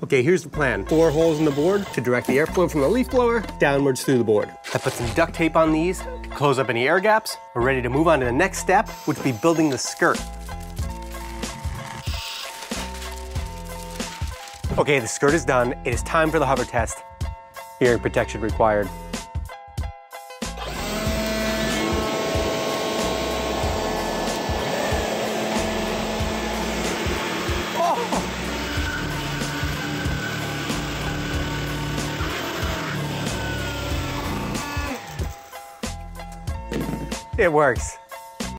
Okay, here's the plan. 4 holes in the board to direct the airflow from the leaf blower downwards through the board. I put some duct tape on these to close up any air gaps. We're ready to move on to the next step, which will be building the skirt. Okay, the skirt is done. It is time for the hover test. Hearing protection required. It works.